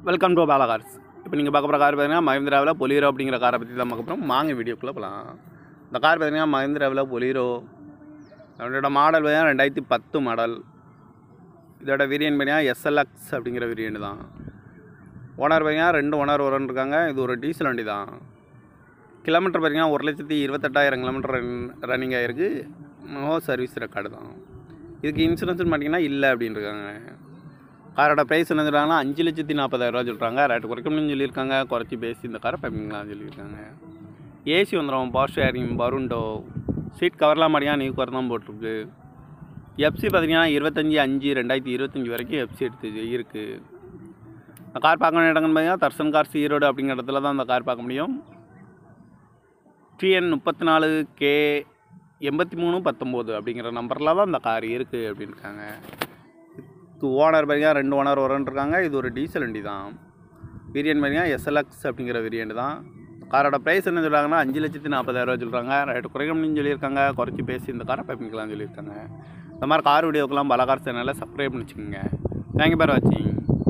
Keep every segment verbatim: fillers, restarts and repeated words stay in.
Welcome to Bala cars. இப்போ நீங்கள் பார்க்க போகிற கார் பார்த்தீங்கன்னா மஹிந்திராவில் பொலீரோ அப்படிங்கிற காரை பற்றி தான் பார்க்க போகிறோம். வாங்க வீடியோக்குள்ளே போகலாம். இந்த கார் பார்த்தீங்கன்னா மஹிந்திராவில் பொலீரோ, அதோட மாடல் பார்த்தீங்கன்னா ரெண்டாயிரத்தி பத்து மாடல். இதோட வேரியன்ட் பார்த்தீங்கன்னா எஸ்எல்எக்ஸ் அப்படிங்கிற வேரியன்ட் தான். ஓனர் பார்த்தீங்கன்னா ரெண்டு ஓனர் வரன்னு இருக்காங்க. இது ஒரு டீசல் வண்டி தான். கிலோமீட்டர் பார்த்தீங்கன்னா ஒரு லட்சத்தி இருபத்தெட்டாயிரம் கிலோமீட்டர் ரன் ரன்னிங் ஆகிருக்கு. நோ சர்வீஸ் ரெக்கார்டு தான். இதுக்கு இன்சூரன்ஸ்னு பார்த்தீங்கன்னா இல்லை அப்படின்னு இருக்காங்க. காரோட ப்ரைஸ் என்ன சொல்கிறாங்கன்னா அஞ்சு லட்சத்தி நாற்பதாயிரரூவா சொல்கிறாங்க. ரேட்டு குறைக்கணும்னு சொல்லியிருக்காங்க. குறைச்சி பேசி இந்த காரை பைப்பிங்களான்னு சொல்லியிருக்காங்க. ஏசி வந்துடும், பவர் ஷேரிங், பருண்டோ, சீட் கவர்லாம் மாட்டியா நியூ கவர் தான் போட்டிருக்கு. எஃப்சி பார்த்தீங்கன்னா இருபத்தஞ்சி அஞ்சு ரெண்டாயிரத்தி இருபத்தஞ்சி வரைக்கும் எஃப்சி எடுத்து இருக்குது. இந்த கார் பார்க்க வேண்டிய இடங்கள்னு பார்த்தீங்கன்னா தர்சன் கார்ஸ் ஈரோடு அப்படிங்கிற இடத்துல தான் இந்த கார் பார்க்க முடியும். டிஎன் முப்பத்தி நாலு கே எண்பத்தி மூணு பத்தொம்போது அப்படிங்கிற நம்பரில் தான் இந்த கார் இருக்குது அப்படின்னு இருக்காங்க. ஓனர் பார்த்தீங்கன்னா ரெண்டு ஓனர் வரன்னு இருக்காங்க. இது ஒரு டீசல் வண்டி தான். வேரியன்ட் பார்த்தீங்கன்னா எஸ்எல்எக்ஸ் அப்படிங்கிற வேரியன்ட் தான். காரோட ப்ரைஸ் என்ன சொல்கிறாங்கன்னா அஞ்சு லட்சத்தி நாற்பதாயிரரூவா சொல்கிறாங்க. ரேட்டு குறைக்கணும்னு சொல்லியிருக்காங்க. குறைச்சி பேசி இந்த காரை பைப்பிங்களான்னு சொல்லியிருக்காங்க. இந்த மாதிரி கார் வீடியோக்கெல்லாம் பாலா கார் சேனலில் சப்ஸ்கிரைப் பண்ணி வச்சுக்கோங்க. தேங்க்யூ ஃபார் வாட்சிங்.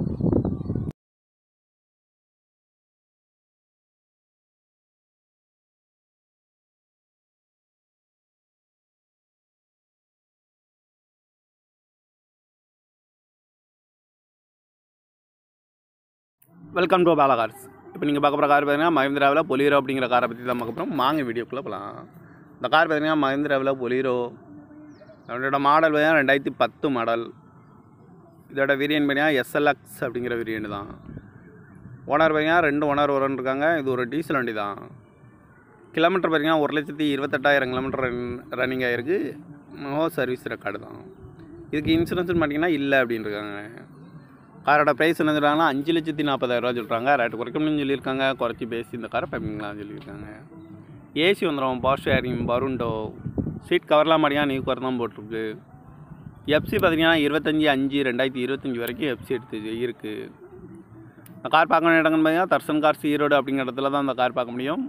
Welcome to Bala cars. இப்போ நீங்கள் பார்க்க போகிற கார் பார்த்தீங்கன்னா மஹிந்திராவில் பொலீரோ அப்படிங்கிற காரை பற்றி தான் பார்க்க போகிறோம். வாங்க வீடியோக்குள்ளே போகலாம். இந்த கார் பார்த்தீங்கன்னா மஹிந்திராவில் பொலீரோ, அதோட மாடல் பார்த்தீங்கன்னா ரெண்டாயிரத்தி பத்து மாடல். இதோட வேரியன்ட் பார்த்தீங்கன்னா எஸ்எல்எக்ஸ் அப்படிங்கிற வேரியன்ட் தான். ஓனர் பார்த்தீங்கன்னா ரெண்டு ஓனர் வரன்னு இருக்காங்க. இது ஒரு டீசல் வண்டி தான். கிலோமீட்டர் பார்த்தீங்கன்னா ஒரு லட்சத்தி இருபத்தெட்டாயிரம் கிலோமீட்டர் ரன் ரன்னிங் ஆகிருக்கு. நோ சர்வீஸ் ரெக்கார்டு தான். இதுக்கு இன்சூரன்ஸ்னு பார்த்தீங்கன்னா இல்லை அப்படின்னு இருக்காங்க. காரோட ப்ரைஸ் என்ன சொல்கிறாங்கன்னா அஞ்சு லட்சத்தி நாற்பதாயிரரூவா சொல்கிறாங்க. ரேட்டு குறைக்கணும்னு சொல்லியிருக்காங்க. குறைச்சி பேசி இந்த காரை பைப்பிங்களான்னு சொல்லியிருக்காங்க. ஏசி வந்துடும், பவர் ஷேரிங், பருண்டோ, சீட் கவர்லாம் மாட்டியா நியூ கவர் தான் போட்டிருக்கு. எஃப்சி பார்த்தீங்கன்னா இருபத்தஞ்சி அஞ்சு ரெண்டாயிரத்தி இருபத்தஞ்சி வரைக்கும் எஃப்சி எடுத்து இருக்குது. இந்த கார் பார்க்க வேண்டிய இடங்கள்னு பார்த்தீங்கன்னா தர்சன் கார்ஸ் ஈரோடு அப்படிங்கிற இடத்துல தான் இந்த கார் பார்க்க முடியும்.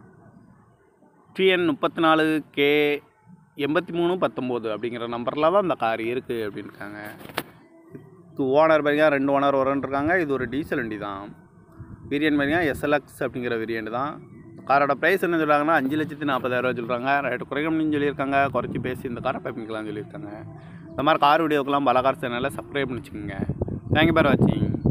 டிஎன் முப்பத்தி நாலு கே எண்பத்தி மூணு பத்தொம்போது அப்படிங்கிற நம்பரில் தான் இந்த கார் இருக்குது அப்படின்னு இருக்காங்க. ஓனர் பார்த்தீங்கன்னா ரெண்டு ஓனர் வரன்னு இருக்காங்க. இது ஒரு டீசல் வண்டி தான். வேரியன்ட் பார்த்தீங்கன்னா எஸ்எல்எக்ஸ் அப்படிங்கிற வேரியன்ட் தான். காரோட ப்ரைஸ் என்ன சொல்கிறாங்கன்னா அஞ்சு லட்சத்தி நாற்பதாயிரரூவா சொல்கிறாங்க. ரேட்டு குறைக்கணும்னு சொல்லியிருக்காங்க. குறைச்சி பேசி இந்த காரை பைப்பிங்களான்னு சொல்லியிருக்காங்க. இந்த மாதிரி கார் வீடியோக்கெல்லாம் பாலா கார் சேனலில் சப்ஸ்கிரைப் பண்ணி வச்சுக்கோங்க. தேங்க்யூ ஃபார் வாட்சிங்.